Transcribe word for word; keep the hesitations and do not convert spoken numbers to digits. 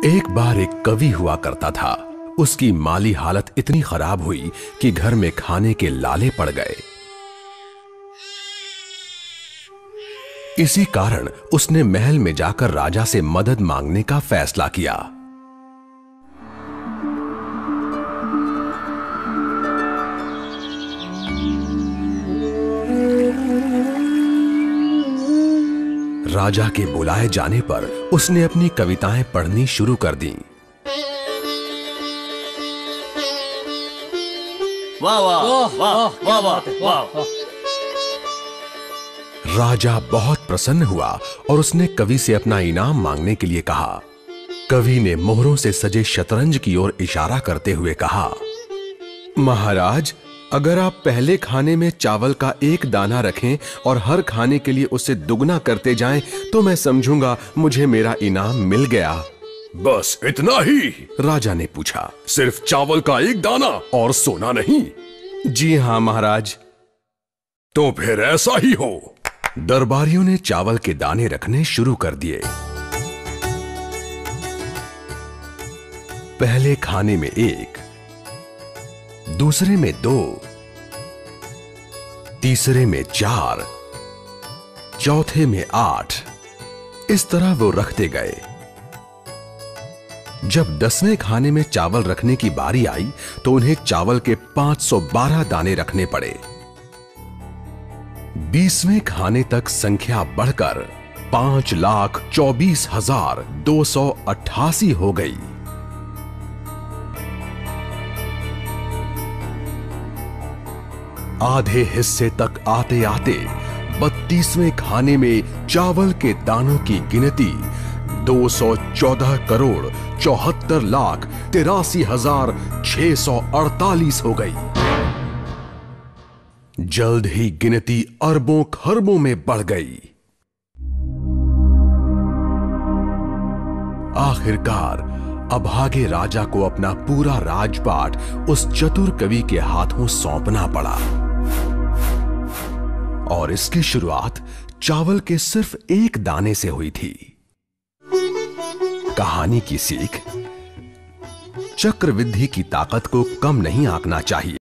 एक बार एक कवि हुआ करता था। उसकी माली हालत इतनी खराब हुई कि घर में खाने के लाले पड़ गए। इसी कारण उसने महल में जाकर राजा से मदद मांगने का फैसला किया। राजा के बुलाए जाने पर उसने अपनी कविताएं पढ़नी शुरू कर दी। वाह वाह वाह वाह वाह वाह। राजा बहुत प्रसन्न हुआ और उसने कवि से अपना इनाम मांगने के लिए कहा। कवि ने मोहरों से सजे शतरंज की ओर इशारा करते हुए कहा, महाराज, अगर आप पहले खाने में चावल का एक दाना रखें और हर खाने के लिए उसे दुगना करते जाएं, तो मैं समझूंगा मुझे मेरा इनाम मिल गया। बस इतना ही? राजा ने पूछा। सिर्फ चावल का एक दाना और सोना नहीं? जी हां महाराज। तो फिर ऐसा ही हो। दरबारियों ने चावल के दाने रखने शुरू कर दिए। पहले खाने में एक, दूसरे में दो, तीसरे में चार, चौथे में आठ। इस तरह वो रखते गए। जब दसवें खाने में चावल रखने की बारी आई तो उन्हें चावल के पांच सौ बारह दाने रखने पड़े। बीसवें खाने तक संख्या बढ़कर पांच लाख चौबीस हजार दो सौ अट्ठासी हो गई। आधे हिस्से तक आते आते बत्तीसवें खाने में चावल के दानों की गिनती दो सौ चौदह करोड़ चौहत्तर लाख तिरासी हजार छह सौ अड़तालीस हो गई। जल्द ही गिनती अरबों खरबों में बढ़ गई। आखिरकार अभागे राजा को अपना पूरा राजपाट उस चतुर कवि के हाथों सौंपना पड़ा। और इसकी शुरुआत चावल के सिर्फ एक दाने से हुई थी। कहानी की सीख, चक्रवृद्धि की ताकत को कम नहीं आंकना चाहिए।